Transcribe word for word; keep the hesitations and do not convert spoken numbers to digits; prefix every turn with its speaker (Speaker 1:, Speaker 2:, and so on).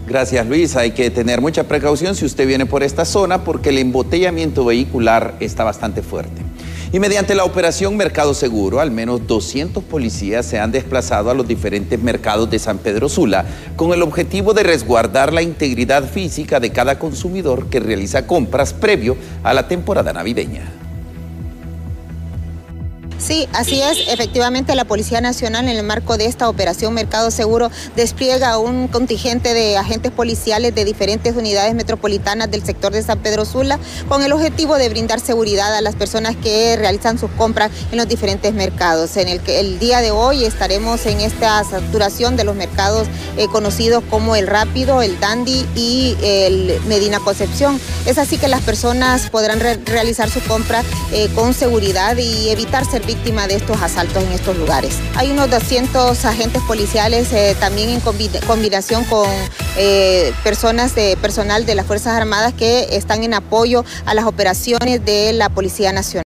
Speaker 1: Gracias, Luis. Hay que tener mucha precaución si usted viene por esta zona porque el embotellamiento vehicular está bastante fuerte. Y mediante la operación Mercado Seguro, al menos doscientos policías se han desplazado a los diferentes mercados de San Pedro Sula con el objetivo de resguardar la integridad física de cada consumidor que realiza compras previo a la temporada navideña.
Speaker 2: Sí, así es. Efectivamente, la Policía Nacional, en el marco de esta operación Mercado Seguro, despliega un contingente de agentes policiales de diferentes unidades metropolitanas del sector de San Pedro Sula con el objetivo de brindar seguridad a las personas que realizan sus compras en los diferentes mercados. En el que el día de hoy estaremos en esta saturación de los mercados eh, conocidos como el Rápido, el Dandy y el Medina Concepción. Es así que las personas podrán re realizar su compra eh, con seguridad y evitar ser víctima de estos asaltos en estos lugares. Hay unos doscientos agentes policiales eh, también en combinación con eh, personas de personal de las Fuerzas Armadas que están en apoyo a las operaciones de la Policía Nacional.